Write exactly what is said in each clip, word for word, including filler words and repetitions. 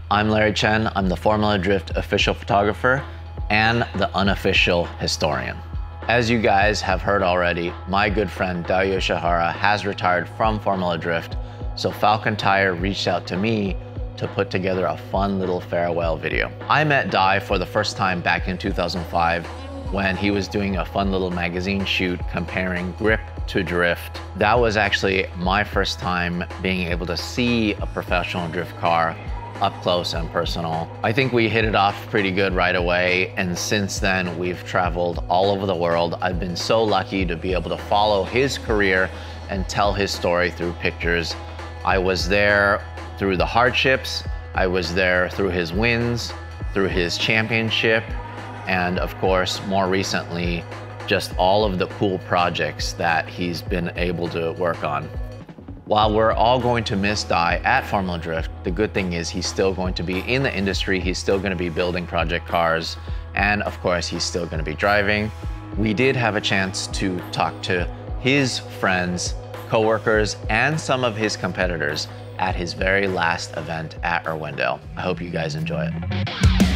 I'm Larry Chen. I'm the Formula Drift official photographer and the unofficial historian. As you guys have heard already, my good friend Dai Yoshihara has retired from Formula Drift, so Falcon Tire reached out to me to put together a fun little farewell video. I met Dai for the first time back in two thousand five when he was doing a fun little magazine shoot comparing grip to drift. That was actually my first time being able to see a professional drift car up close and personal. I think we hit it off pretty good right away, and since then we've traveled all over the world. I've been so lucky to be able to follow his career and tell his story through pictures. I was there through the hardships, I was there through his wins, through his championship, and of course, more recently, just all of the cool projects that he's been able to work on. While we're all going to miss Dai at Formula Drift, the good thing is he's still going to be in the industry, he's still going to be building project cars, and of course, he's still going to be driving. We did have a chance to talk to his friends, coworkers, and some of his competitors at his very last event at Irwindale. I hope you guys enjoy it.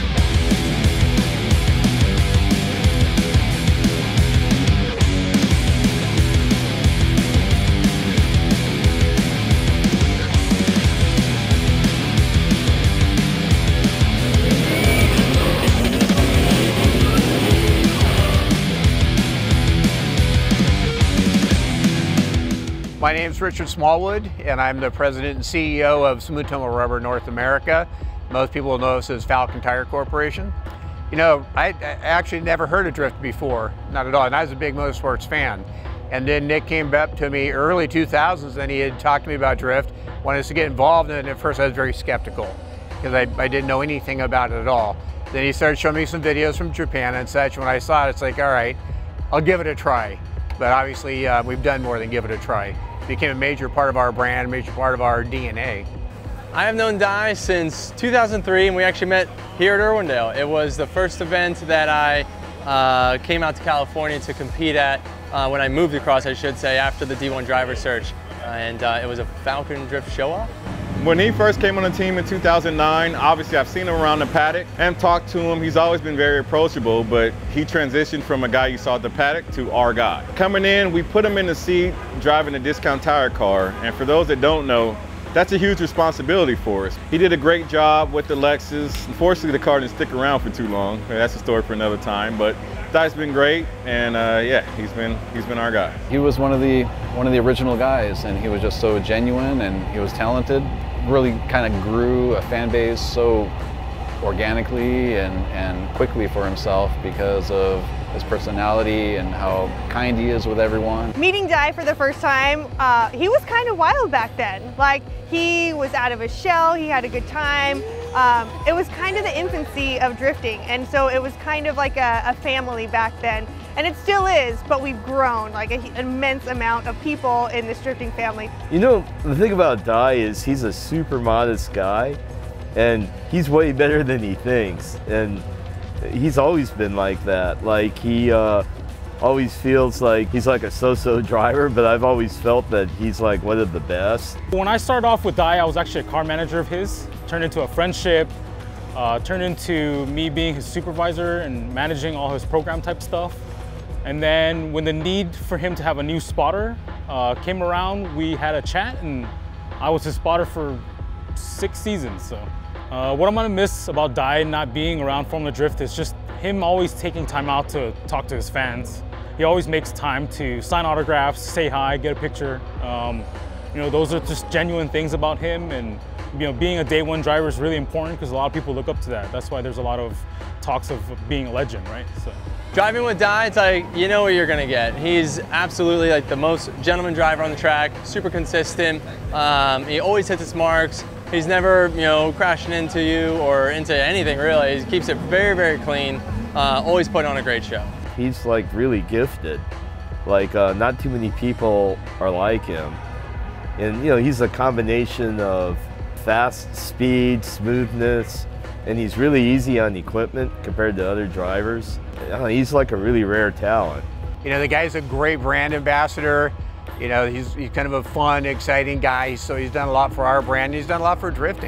My name is Richard Smallwood, and I'm the president and C E O of Sumitomo Rubber North America. Most people will know us as Falcon Tire Corporation. You know, I, I actually never heard of drift before, not at all, and I was a big motorsports fan. And then Nick came up to me early two thousands, and he had talked to me about drift, wanted us to get involved in it, and at first I was very skeptical, because I, I didn't know anything about it at all. Then he started showing me some videos from Japan and such. When I saw it, it's like, all right, I'll give it a try. But obviously, uh, we've done more than give it a try. It became a major part of our brand, a major part of our D N A. I have known Dai since two thousand three, and we actually met here at Irwindale. It was the first event that I uh, came out to California to compete at uh, when I moved across, I should say, after the D one driver search. Uh, and uh, it was a Falcon Drift show-off. When he first came on the team in two thousand nine, obviously I've seen him around the paddock and talked to him. He's always been very approachable, but he transitioned from a guy you saw at the paddock to our guy. Coming in, we put him in the seat driving a discount tire car, and for those that don't know, that's a huge responsibility for us. He did a great job with the Lexus. Unfortunately, the car didn't stick around for too long. That's a story for another time, but Dai's been great, and uh, yeah, he's been he's been our guy. He was one of the one of the original guys, and he was just so genuine, and he was talented. Really kind of grew a fan base so organically and, and quickly for himself because of his personality and how kind he is with everyone. Meeting Dai for the first time, uh, he was kind of wild back then. Like, he was out of his shell, he had a good time. Um, it was kind of the infancy of drifting, and so it was kind of like a, a family back then. And it still is, but we've grown, like an immense amount of people in this drifting family. You know, the thing about Dai is he's a super modest guy, and he's way better than he thinks. And he's always been like that. Like, he uh, always feels like he's like a so-so driver, but I've always felt that he's like one of the best. When I started off with Dai, I was actually a car manager of his. Turned into a friendship, uh, turned into me being his supervisor and managing all his program type stuff. And then when the need for him to have a new spotter uh, came around, we had a chat, and I was his spotter for six seasons. So uh, what I'm gonna miss about Dai not being around Formula Drift is just him always taking time out to talk to his fans. He always makes time to sign autographs, say hi, get a picture. Um, you know, those are just genuine things about him, and you know, being a day one driver is really important because a lot of people look up to that. That's why there's a lot of talks of being a legend, right? So. Driving with Dai, it's like, you know what you're gonna get. He's absolutely like the most gentleman driver on the track, super consistent. Um, he always hits his marks. He's never, you know, crashing into you or into anything really. He keeps it very, very clean. Uh, always putting on a great show. He's like really gifted. Like uh, not too many people are like him. And you know, he's a combination of fast speed, smoothness, and he's really easy on equipment compared to other drivers. I don't know, he's like a really rare talent. You know, the guy's a great brand ambassador. You know, he's, he's kind of a fun, exciting guy, so he's done a lot for our brand. He's done a lot for drifting.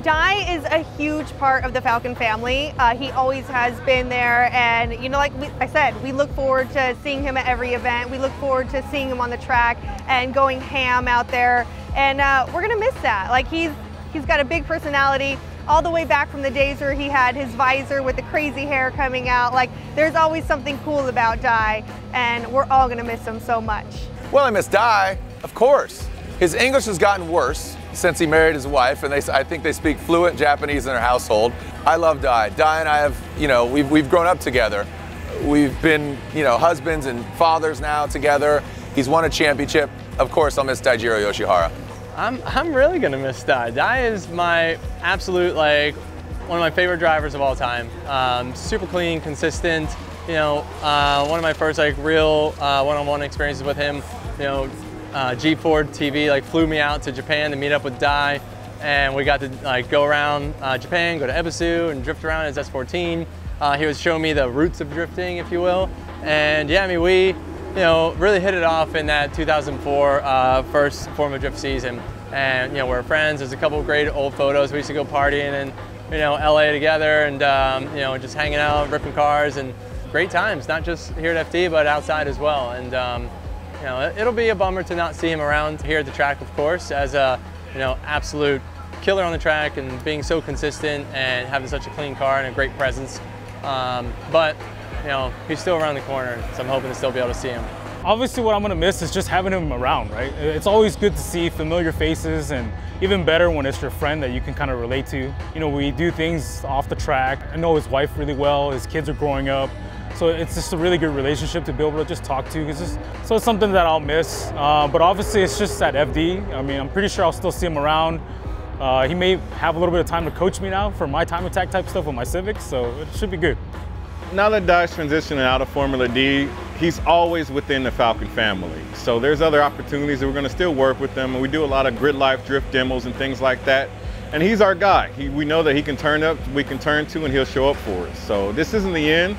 Dai is a huge part of the Falken family. Uh, he always has been there, and you know, like we, I said, we look forward to seeing him at every event. We look forward to seeing him on the track and going ham out there, and uh, we're gonna miss that. Like he's he's got a big personality, all the way back from the days where he had his visor with the crazy hair coming out. Like there's always something cool about Dai, and we're all gonna miss him so much. Well, I miss Dai, of course. His English has gotten worse since he married his wife, and they, I think they speak fluent Japanese in their household. I love Dai. Dai and I have, you know, we've, we've grown up together. We've been, you know, husbands and fathers now together. He's won a championship. Of course, I'll miss Daijiro Yoshihara. I'm, I'm really gonna miss Dai. Dai is my absolute, like, one of my favorite drivers of all time. Um, super clean, consistent. You know, uh, one of my first like real uh, one-on-one experiences with him. You know, uh, G Ford T V like flew me out to Japan to meet up with Dai, and we got to like go around uh, Japan, go to Ebisu, and drift around his S fourteen. Uh, he was showing me the roots of drifting, if you will. And yeah, I mean, we, you know, really hit it off in that two thousand four uh, first Formula Drift season. And you know, we're friends. There's a couple of great old photos. We used to go partying in, you know, L A together, and um, you know, just hanging out, ripping cars, and great times. Not just here at F D, but outside as well. And um, you know, it'll be a bummer to not see him around here at the track, of course, as a, you know, absolute killer on the track and being so consistent and having such a clean car and a great presence. Um, but you know, he's still around the corner, so I'm hoping to still be able to see him. Obviously what I'm gonna miss is just having him around, right? It's always good to see familiar faces, and even better when it's your friend that you can kind of relate to. You know, we do things off the track. I know his wife really well, his kids are growing up. So it's just a really good relationship to be able to just talk to. It's just, so it's something that I'll miss. Uh, but obviously it's just at F D. I mean, I'm pretty sure I'll still see him around. Uh, he may have a little bit of time to coach me now for my time attack type stuff with my Civics, so it should be good. Now that Dai's transitioning out of Formula D, he's always within the Falken family. So there's other opportunities that we're gonna still work with them, and we do a lot of grid life drift demos and things like that. And he's our guy. He, we know that he can turn up, we can turn to, and he'll show up for us. So this isn't the end.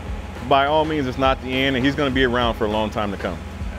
By all means, it's not the end, and he's gonna be around for a long time to come.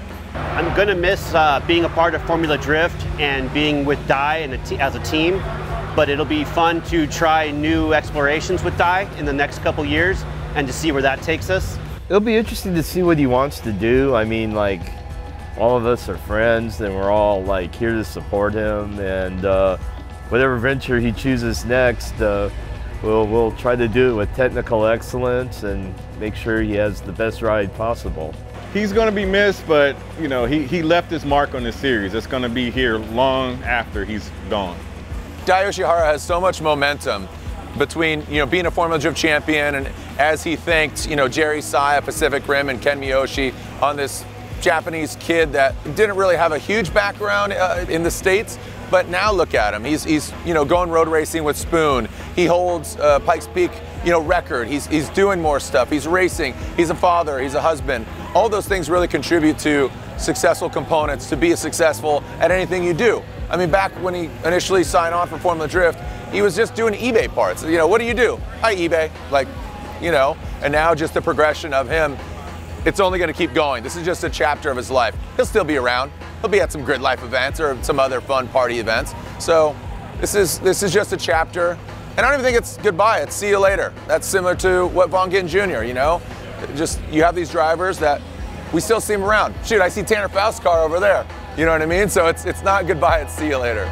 I'm gonna miss uh, being a part of Formula Drift and being with Dai and a as a team, but it'll be fun to try new explorations with Dai in the next couple years and to see where that takes us. It'll be interesting to see what he wants to do. I mean, like, all of us are friends, and we're all like here to support him, and uh, whatever venture he chooses next, uh, we'll, we'll try to do it with technical excellence and make sure he has the best ride possible. He's going to be missed, but you know, he, he left his mark on this series. It's going to be here long after he's gone. Dai Yoshihara has so much momentum between, you know, being a Formula Drift champion, and as he thanked, you know, Jerry Sai at Pacific Rim and Ken Miyoshi on this Japanese kid that didn't really have a huge background uh, in the States, but now look at him. He's, he's you know, going road racing with Spoon. He holds uh, Pikes Peak, you know, record. He's, he's doing more stuff. He's racing. He's a father. He's a husband. All those things really contribute to successful components to be successful at anything you do. I mean, back when he initially signed on for Formula Drift, he was just doing eBay parts. You know, what do you do? I eBay, like, you know, and now just the progression of him, it's only gonna keep going. This is just a chapter of his life. He'll still be around. He'll be at some grid life events or some other fun party events. So this is, this is just a chapter. And I don't even think it's goodbye, it's see you later. That's similar to what Vaughn Gittin Junior, you know? Just, you have these drivers that we still see them around. Shoot, I see Tanner Faust's car over there. You know what I mean? So it's, it's not goodbye, it's see you later.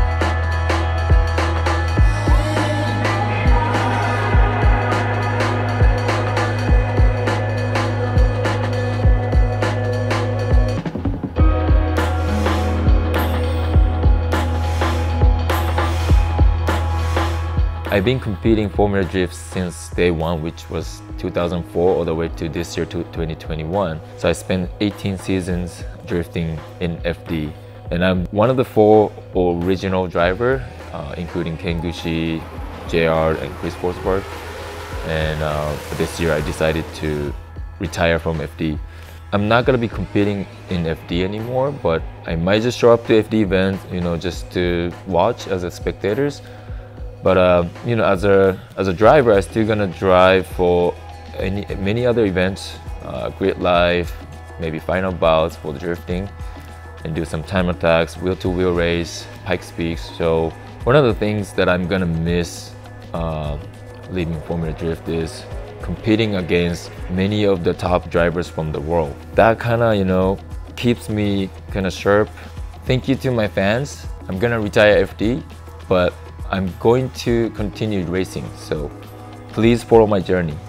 I've been competing Formula Drift since day one, which was two thousand four, all the way to this year, to twenty twenty-one. So I spent eighteen seasons drifting in F D. And I'm one of the four original drivers, uh, including Ken Gushi, J R, and Chris Forsberg. And uh, this year I decided to retire from F D. I'm not gonna be competing in F D anymore, but I might just show up to F D events, you know, just to watch as a spectators. But uh, you know, as a as a driver, I'm still gonna drive for any many other events, uh, grid life, maybe final bouts for the drifting, and do some time attacks, wheel-to-wheel race, Pikes Peak. So One of the things that I'm gonna miss uh, leaving Formula Drift is competing against many of the top drivers from the world. That kind of, you know, keeps me kind of sharp. Thank you to my fans. I'm gonna retire F D, but I'm going to continue racing, so please follow my journey.